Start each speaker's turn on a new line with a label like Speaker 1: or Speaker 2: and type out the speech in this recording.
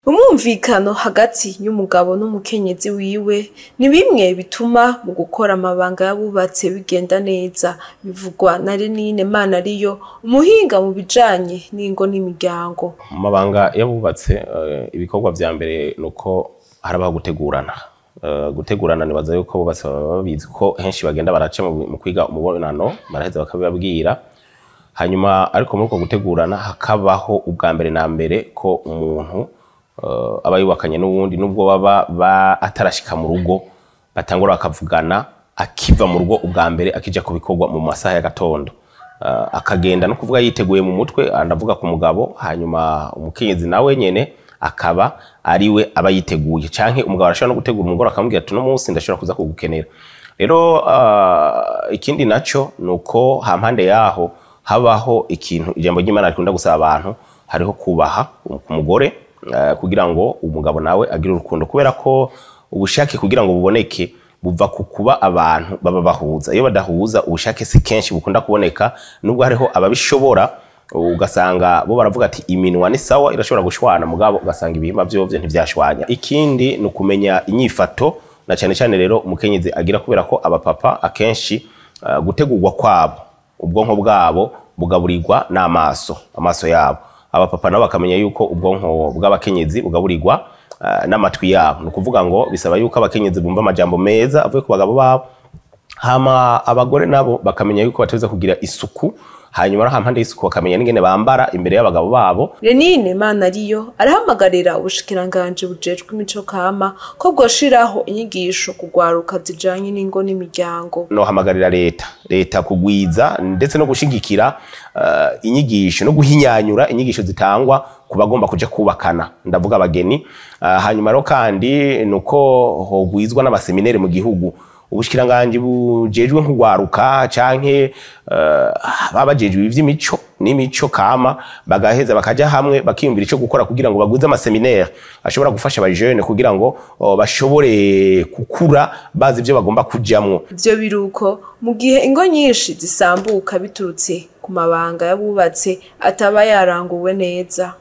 Speaker 1: Umwumvikano hagati y'umugabo n'umukenyezi wiwe ni bimwe bituma mu gukora amabanga y'abubatse bigenda neza, bivugwa na Renine Manariyo, umuhinga mu bijanye n'ingo n'imiryango.
Speaker 2: Mu mabanga y'abubatse ibikorwa vya mbere nuko harabaho gutegurana. Gutegurana nibaza yuko bubatse baba babizi ko henshi bagenda baraca mu kwiga umubonano, baraheza bakabibabwira. Hanyuma ariko muri uko gutegurana hakabaho ubwa mbere na mbere ko umuntu aba yubakanye n'uwundi nubwo baba atarashika mu rugo batangura bakavugana akiva mu rugo ubwa mbere akija kubikorwa mu masaha ya gatondo, akagenda no kuvuga yiteguye mu mutwe, andavuga ku mugabo, hanyuma umukenyezi nawe nyene akaba ariwe aba yiteguye, canke umugabo arashobora no gutegura umugore akamubwira ati no munsi ndashobora kuza kugukenera. Rero ikindi naco nuko hampande yaho habaho ikintu ijambo ry'Imana rikunda gusaba abantu, hariho kubaha umugore kugira ngo umugabo nawe agire urukundo, kubera ko ubushake kugira ngo buboneke buva ku kuba abantu baba bahuza. Iyo badahuza ubushake si kenshi bukunda kuboneka, nubwo hariho ababishobora ugasanga bo baravuga ati iminwa ni sawa irashobora gushwana, mugabo ugasanga ibihimba vyovyo ntivyashwanya. Ikindi ni kumenya inyifato na cyane cyane rero umukenyezi agira, kubera ko abapapa akenshi gutegurwa kwabo ubwonko bwabo bugaburirwa n'amaso yabo. Abapapa nabo bakamenya yuko ubwonko bw'abakenyezi bugaburirwa n'amatwi yabo. Ni ukuvuga ngo bisaba yuko abakenyezi bumva amajambo meza avuye ku bagabo babo, hama abagore nabo bakamenya yuko bateza kugira isuku, hanyuma hampande y'isuku bakamenya n'ingene bambara imbere y'abagabo babo. Renine Manariyo arahamagarira ubushikiranganje bujejwe imico kama ko bwoshiraho inyigisho kugwaruka zijanye n'ingo n'imiryango. No hamagarira leta kugwiza ndetse no gushigikira inyigisho no guhinyanyura inyigisho zitangwa ku bagomba kuja kubakana, ndavuga abageni. Hanyuma rero kandi nuko hogwizwa n'abaseminere mu gihugu, ubushikiranganje bujejwe nk'ugwaruka canke babajejwe ivy'imico n'imico kama bagaheza bakaja hamwe bakiyumvira ico gukora kugira ngo bagwize amaseminaire ashobora gufasha aba jeune kugira ngo bashobore gukura bazi ivyo bagomba kujamwo. Ivyo biruko mu gihe ingo nyinshi zisambuka biturutse ku mabanga y'abubatse ataba yaranguwe neza.